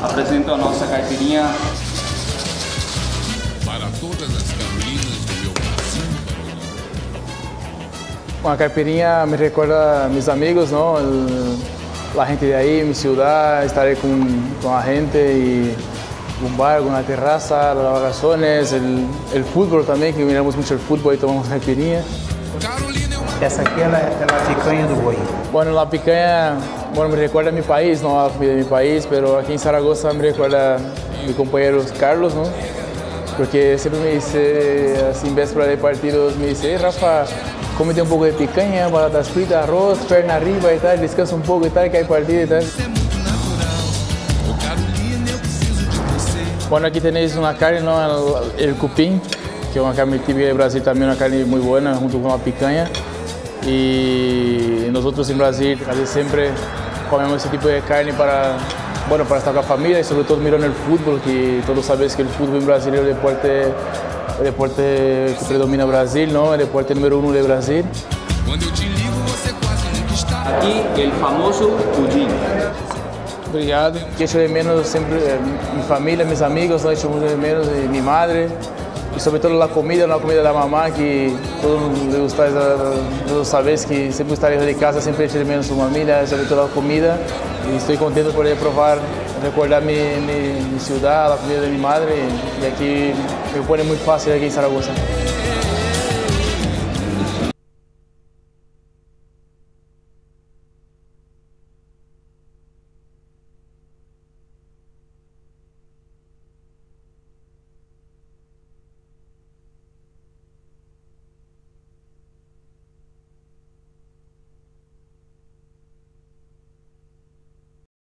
Apresento a nossa caipirinha. Para todas as Carolinas do meu Brasil. Bueno, caipirinha me recuerda a mis amigos, ¿no? La gente de ahí, mi ciudad, estaré con la gente y un bar, una terraza, las vacaciones, el fútbol también, que miramos mucho el fútbol y tomamos caipirinha. Carolina é uma... Essa aqui ela é a picanha do boi. Bueno, la picanha, bueno, me recuerda a mi país, no a la comida de mi país, pero aquí en Zaragoza me recuerda a mi compañero Carlos, ¿no? Porque siempre me dice, así en véspera de partidos, me dice, hey, Rafa, cómete un poco de picanha, batatas fritas, arroz, perna arriba y tal, descansa un poco y tal, que hay partido y tal. Bueno, aquí tenéis una carne, ¿no? El cupim, que es una carne típica de Brasil, también una carne muy buena, junto con la picanha. Y nosotros en Brasil casi siempre comemos ese tipo de carne para, bueno, para estar con la familia y sobre todo mirando el fútbol, que todos sabéis que el fútbol en Brasil es el deporte que predomina Brasil, ¿no? El deporte número 1 de Brasil. Quando eu te ligo, você quase nunca está. Aqui, el famoso pudim. Obrigado. Que echo de menos siempre mi familia, mis amigos, ¿no? Echo mucho de menos de mi madre. Y sobre todo la comida de la mamá, que todos les gusta, todos sabéis que siempre está lejos de casa, siempre echo de menos su familia, sobre todo la comida. Y estoy contento por poder probar, recordar mi ciudad, la comida de mi madre. Y aquí me pone muy fácil aquí en Zaragoza.